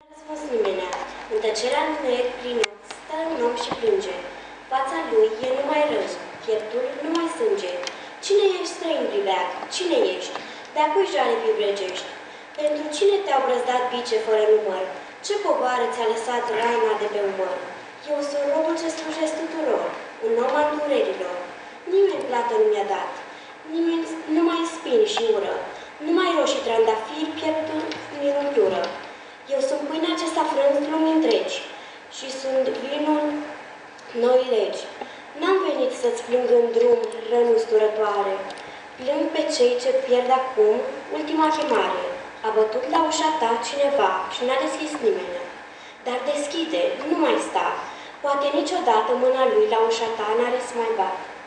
Răspuns nimenea. În tăcerea întuneric prin ochi stă un om și plânge. Fața lui e numai rău, pieptul numai sânge. Cine ești, străin pribeag? Cine ești? De-a cui jale vibregești? Pentru cine te-au brăzdat bice fără număr? Ce povară ți-a lăsat rana de pe umăr? Eu sunt robul ce slujesc tuturor, un om al durerilor. Nimeni plată nu mi-a dat, nimeni numai spini și ură, numai roșii trandafiri, pieptul mi-l umplură. Eu sunt pâinea ce s-a frânt lumii întregi și sunt vinul noi legi. N-am venit să-ți plâng în drum răni usturătoare. Plâng pe cei ce pierd acum ultima chemare. A bătut la ușa ta cineva și n-a deschis nimeni. Dar deschide, nu mai sta. Poate niciodată mâna lui la ușa ta n-are să mai bat.